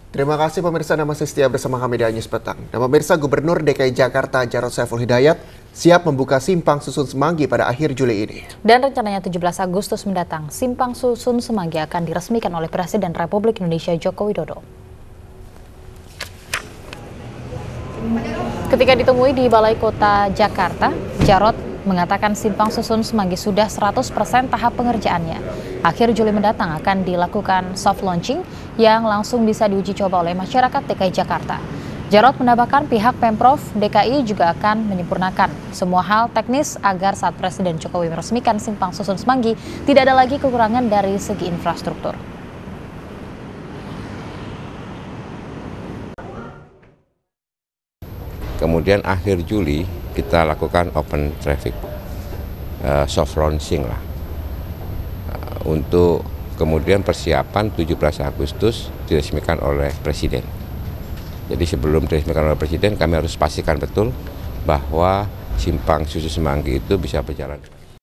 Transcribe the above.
Terima kasih pemirsa, Anda masih setia bersama kami di News Petang. Dan pemirsa, Gubernur DKI Jakarta Jarod Saiful Hidayat siap membuka Simpang Susun Semanggi pada akhir Juli ini. Dan rencananya 17 Agustus mendatang, Simpang Susun Semanggi akan diresmikan oleh Presiden Republik Indonesia Joko Widodo. Ketika ditemui di Balai Kota Jakarta, Jarod mengatakan Simpang Susun Semanggi sudah 100% tahap pengerjaannya. Akhir Juli mendatang akan dilakukan soft launching yang langsung bisa diuji coba oleh masyarakat DKI Jakarta. Jarod menambahkan pihak Pemprov DKI juga akan menyempurnakan semua hal teknis agar saat Presiden Jokowi meresmikan Simpang Susun Semanggi tidak ada lagi kekurangan dari segi infrastruktur. Kemudian akhir Juli kita lakukan open traffic, soft launching lah, untuk kemudian persiapan 17 Agustus diresmikan oleh Presiden. Jadi sebelum diresmikan oleh Presiden kami harus pastikan betul bahwa Simpang Susun Semanggi itu bisa berjalan.